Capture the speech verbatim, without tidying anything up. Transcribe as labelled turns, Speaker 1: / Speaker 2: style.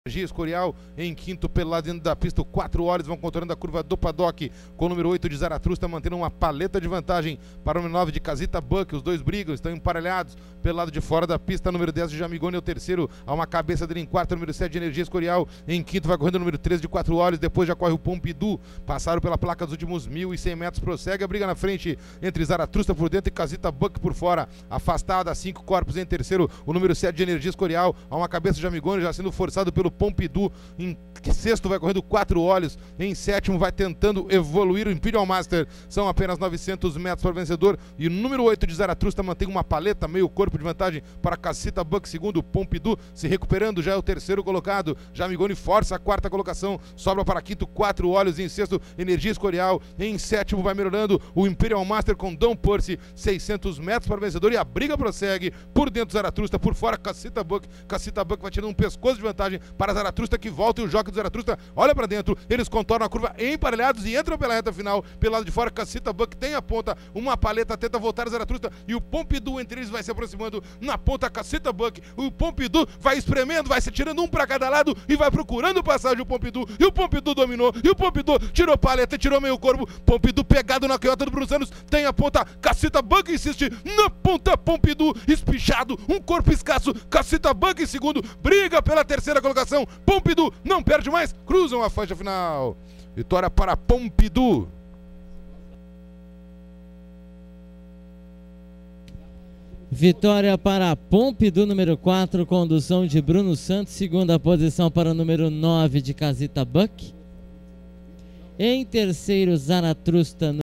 Speaker 1: Energia Escorial em quinto pelo lado dentro da pista, quatro horas vão contornando a curva do paddock com o número oito de Zaratrusta mantendo uma paleta de vantagem para o número nove de Casita Buck. Os dois brigam, estão emparelhados pelo lado de fora da pista. Número dez de Jamigoni é o terceiro, a uma cabeça dele em quarto. Número sete de Energia Escorial em quinto, vai correndo o número treze de quatro horas. Depois já corre o Pompidou, passaram pela placa dos últimos mil e cem metros, prossegue a briga na frente entre Zaratrusta por dentro e Casita Buck por fora, afastada, cinco corpos em terceiro, o número sete de Energia Escorial, a uma cabeça de Jamigoni já sendo forçado pelo Pompidou. Em sexto vai correndo quatro olhos, em sétimo vai tentando evoluir o Imperial Master, são apenas novecentos metros para o vencedor, e o número oito de Zaratrusta mantém uma paleta, meio corpo de vantagem para Casita Buck. Segundo, o Pompidou se recuperando, já é o terceiro colocado. Jamigoni força a quarta colocação, sobra para quinto, quatro olhos. Em sexto, Energia Escorial. Em sétimo vai melhorando o Imperial Master com Dom Percy, seiscentos metros para o vencedor, e a briga prossegue. Por dentro, Zaratrusta, por fora, Casita Buck. Casita Buck vai tirando um pescoço de vantagem para Zaratrusta, que volta, e o jockey do Zaratrusta olha para dentro. Eles contornam a curva emparelhados e entram pela reta final. Pelo lado de fora, Casita Buck tem a ponta, uma paleta tenta voltar a Zaratrusta, e o Pompidou entre eles vai se aproximando. Na ponta, Casita Buck, o Pompidou vai espremendo, vai se tirando um para cada lado e vai procurando passagem o Pompidou, e o Pompidou dominou, e o Pompidou tirou paleta, tirou meio corpo. Pompidou pegado na canhota do Bruno Santos, tem a ponta, Casita Buck insiste na ponta, Pompidou espichado, um corpo escasso, Casita Buck em segundo, briga pela terceira colocação. Pompidou não perde mais, cruzam a faixa final. Vitória para Pompidou.
Speaker 2: Vitória para Pompidou, número quatro, condução de Bruno Santos. Segunda posição para o número nove de Casita Buck. Em terceiro, Zaratrusta.